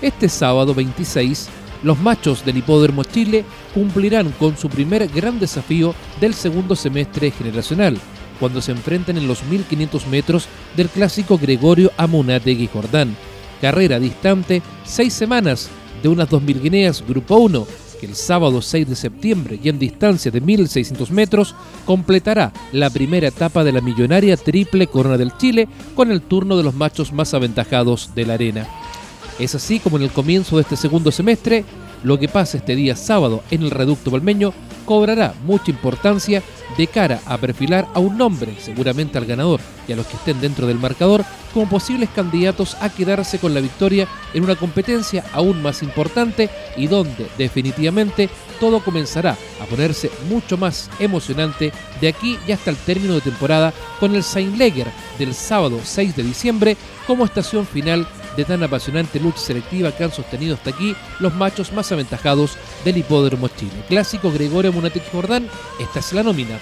Este sábado 26, los machos del Hipódromo Chile cumplirán con su primer gran desafío del segundo semestre generacional, cuando se enfrenten en los 1500 metros del clásico Gregorio Amunátegui Jordán. Carrera distante 6 semanas de unas 2000 guineas Grupo 1, que el sábado 6 de septiembre y en distancia de 1600 metros completará la primera etapa de la millonaria Triple Corona del Chile con el turno de los machos más aventajados de la arena. Es así como en el comienzo de este segundo semestre, lo que pasa este día sábado en el Reducto Valmeño cobrará mucha importancia de cara a perfilar a un nombre, seguramente al ganador y a los que estén dentro del marcador, como posibles candidatos a quedarse con la victoria en una competencia aún más importante y donde definitivamente todo comenzará a ponerse mucho más emocionante de aquí y hasta el término de temporada con el Saint-Leger del sábado 6 de diciembre como estación final de tan apasionante lucha selectiva que han sostenido hasta aquí los machos más aventajados del Hipódromo Chile. Clásico Gregorio Amunátegui Jordán, esta es la nómina.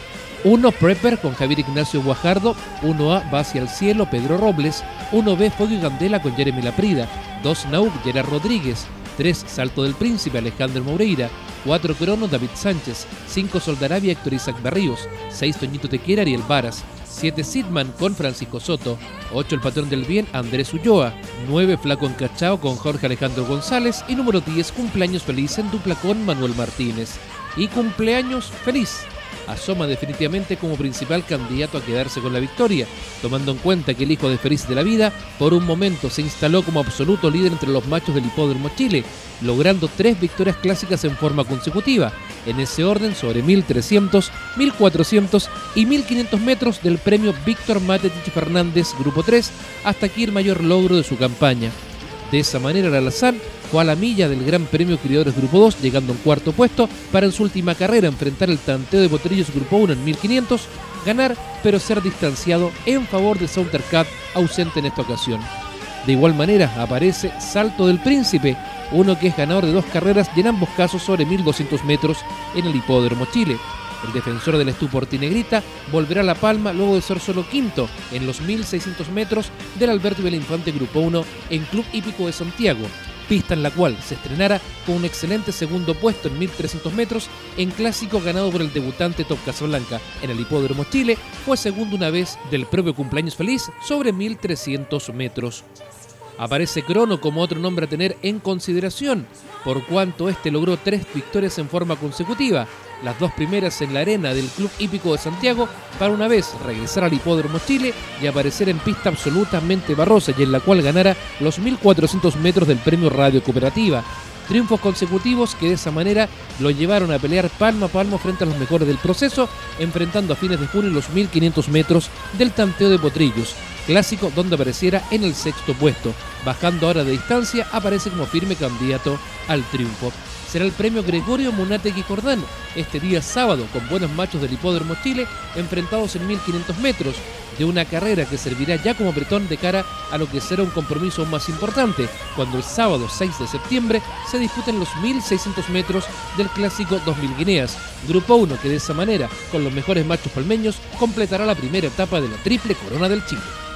1 Prepper con Javier Ignacio Guajardo, 1A Va hacia el cielo Pedro Robles, 1B Fuego y Candela con Jeremy Laprida, 2 Nauk Gerard Rodríguez, 3 Salto del Príncipe Alejandro Moreira, 4 Crono David Sánchez, 5 Soldaravia Héctor Isaac Barríos, 6 Toñito Tequera Ariel Varas, 7 Sidman con Francisco Soto, 8 El Patrón del Bien Andrés Ulloa, 9 Flaco Encachao con Jorge Alejandro González y número 10 Cumpleaños Feliz en dupla con Manuel Martínez. Y Cumpleaños Feliz asoma definitivamente como principal candidato a quedarse con la victoria, tomando en cuenta que el hijo de Feliz de la Vida por un momento se instaló como absoluto líder entre los machos del Hipódromo Chile, logrando 3 victorias clásicas en forma consecutiva, en ese orden sobre 1300, 1400 y 1500 metros del premio Víctor Matetich Fernández Grupo 3, hasta aquí el mayor logro de su campaña. De esa manera el Alazán fue a la milla del Gran Premio Criadores Grupo 2, llegando en cuarto puesto para en su última carrera enfrentar el Tanteo de Potrillos Grupo 1 en 1500, ganar pero ser distanciado en favor de Sauntercat, ausente en esta ocasión. De igual manera aparece Salto del Príncipe, uno que es ganador de 2 carreras y en ambos casos sobre 1200 metros en el Hipódromo Chile. El defensor del Estupor Negrita volverá a La Palma luego de ser solo quinto en los 1600 metros del Alberto Belinfante Grupo 1 en Club Hípico de Santiago, pista en la cual se estrenara con un excelente segundo puesto en 1300 metros en clásico ganado por el debutante Top Casablanca. En el Hipódromo Chile fue segundo una vez del propio Cumpleaños Feliz sobre 1300 metros. Aparece Crono como otro nombre a tener en consideración, por cuanto este logró 3 victorias en forma consecutiva, las 2 primeras en la arena del Club Hípico de Santiago, para una vez regresar al Hipódromo Chile y aparecer en pista absolutamente barrosa y en la cual ganara los 1400 metros del premio Radio Cooperativa. Triunfos consecutivos que de esa manera lo llevaron a pelear palmo a palmo frente a los mejores del proceso, enfrentando a fines de junio los 1500 metros del Tanteo de Potrillos, clásico donde apareciera en el 6º puesto. Bajando ahora de distancia, aparece como firme candidato al triunfo. Será el premio Gregorio Amunátegui Jordán este día sábado con buenos machos del Hipódromo Chile enfrentados en 1500 metros de una carrera que servirá ya como bretón de cara a lo que será un compromiso más importante cuando el sábado 6 de septiembre se disputen los 1600 metros del clásico 2000 guineas. Grupo 1 que de esa manera, con los mejores machos palmeños, completará la primera etapa de la Triple Corona del Chile.